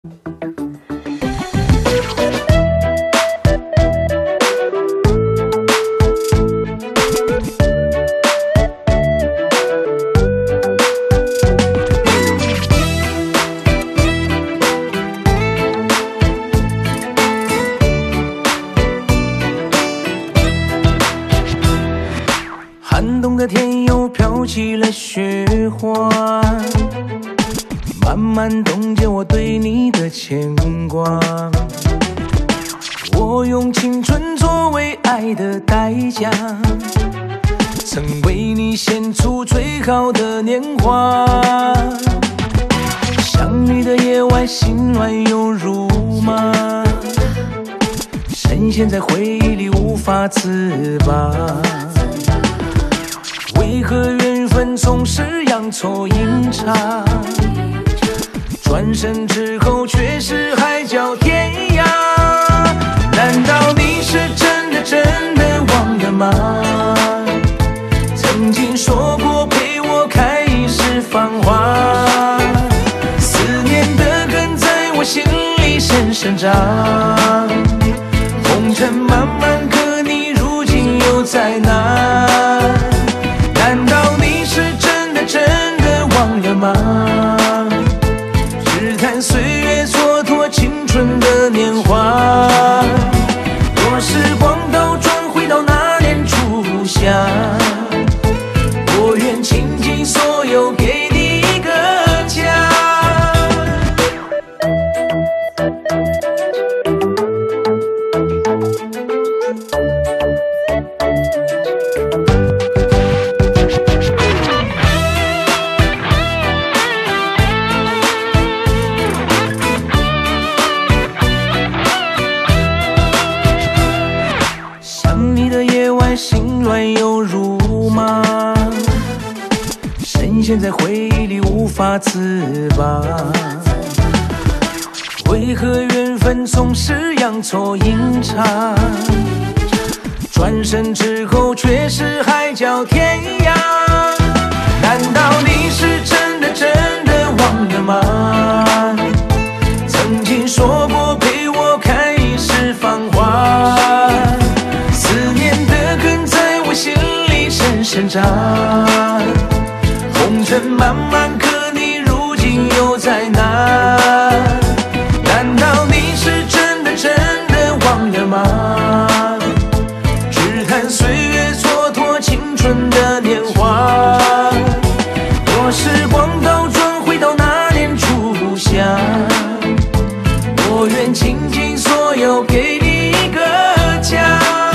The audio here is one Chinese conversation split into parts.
寒冬的天又飘起了雪花，慢慢冻结我对你的牵挂。我用青春作为爱的代价，曾为你献出最好的年华。想你的夜晚，心乱又如麻，深陷在回忆里无法自拔。为何缘分总是阳错阴差，转身之后却是海角天涯？难道你是真的忘了吗？曾经说过陪我看一世繁华，思念的根在我心里深深扎。红尘漫漫，可你如今又在哪？难道你是真的忘了吗？只叹岁月蹉跎青春的年华。若时光倒转回到那年初夏，我愿倾尽所有给你一个家。心乱又如麻，深陷在回忆里无法自拔。为何缘分总是阳错阴差，转身之后却是海角天涯？难道你是真的忘了吗？曾经说过陪我看一世繁华，心里深深扎。红尘漫漫，可你如今又在哪？难道你是真的忘了吗？只叹岁月蹉跎青春的年华。若时光倒转回到那年初夏，我愿倾尽所有给你一个家。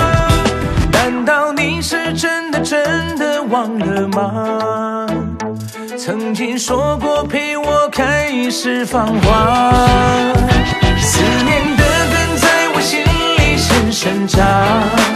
真的忘了吗？曾经说过陪我看一世繁华，思念的根在我心里深深扎。